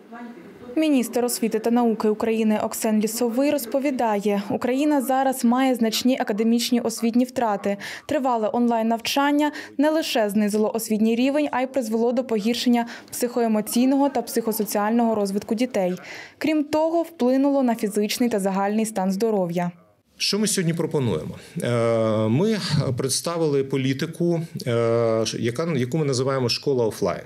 Міністр освіти та науки України Оксен Лісовий розповідає, Україна зараз має значні академічні освітні втрати. Тривале онлайн-навчання не лише знизило освітній рівень, а й призвело до погіршення психоемоційного та психосоціального розвитку дітей. Крім того, вплинуло на фізичний та загальний стан здоров'я. Що ми сьогодні пропонуємо? Ми представили політику, яку ми називаємо «Школа офлайн».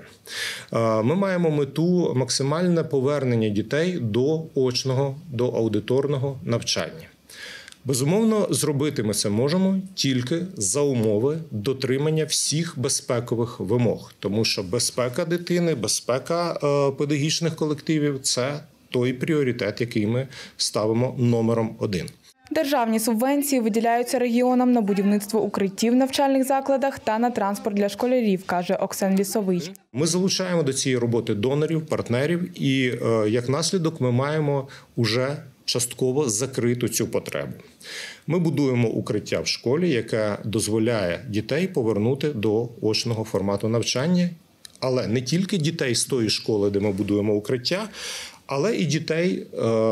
Ми маємо мету максимальне повернення дітей до очного, до аудиторного навчання. Безумовно, зробити ми це можемо тільки за умови дотримання всіх безпекових вимог. Тому що безпека дитини, безпека педагогічних колективів – це той пріоритет, який ми ставимо номером 1. Державні субвенції виділяються регіонам на будівництво укриттів в навчальних закладах та на транспорт для школярів, каже Оксен Лісовий. Ми залучаємо до цієї роботи донорів, партнерів і, як наслідок, ми маємо уже частково закриту цю потребу. Ми будуємо укриття в школі, яке дозволяє дітей повернути до очного формату навчання, але не тільки дітей з тої школи, де ми будуємо укриття, але і дітей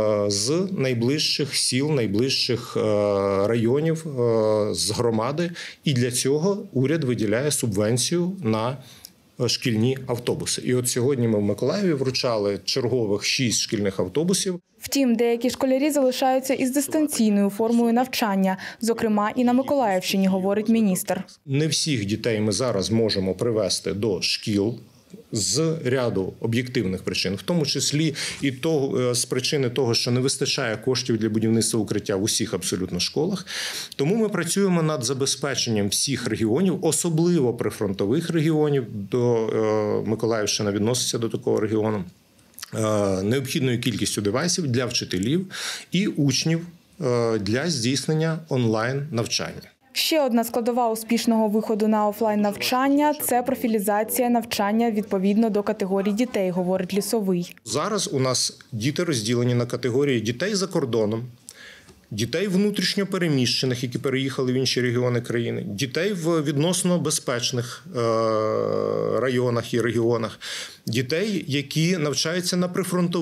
з найближчих сіл, найближчих районів, з громади. І для цього уряд виділяє субвенцію на шкільні автобуси. І от сьогодні ми в Миколаєві вручали чергових 6 шкільних автобусів. Втім, деякі школярі залишаються із дистанційною формою навчання, зокрема і на Миколаївщині, говорить міністр. Не всіх дітей ми зараз можемо привести до шкіл з ряду об'єктивних причин, в тому числі і з причини того, що не вистачає коштів для будівництва укриття в усіх абсолютно школах. Тому ми працюємо над забезпеченням всіх регіонів, особливо прифронтових регіонів, до Миколаївщина відноситься до такого регіону, необхідною кількістю девайсів для вчителів і учнів для здійснення онлайн-навчання. Ще одна складова успішного виходу на офлайн-навчання – це профілізація навчання відповідно до категорій дітей, говорить Лісовий. Зараз у нас діти розділені на категорії дітей за кордоном, дітей внутрішньо переміщених, які переїхали в інші регіони країни, дітей в відносно безпечних районах і регіонах, дітей, які навчаються в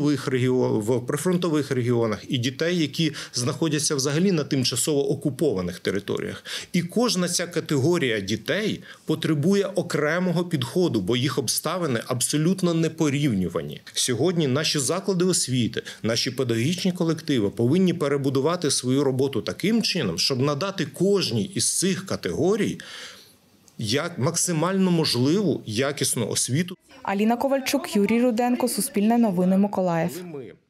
прифронтових регіонах, і дітей, які знаходяться взагалі на тимчасово окупованих територіях. І кожна ця категорія дітей потребує окремого підходу, бо їх обставини абсолютно непорівнювані. Сьогодні наші заклади освіти, наші педагогічні колективи повинні перебудувати свою роботу таким чином, щоб надати кожній із цих категорій як максимально можливу якісну освіту. Аліна Ковальчук, Юрій Руденко, Суспільне новини, Миколаїв.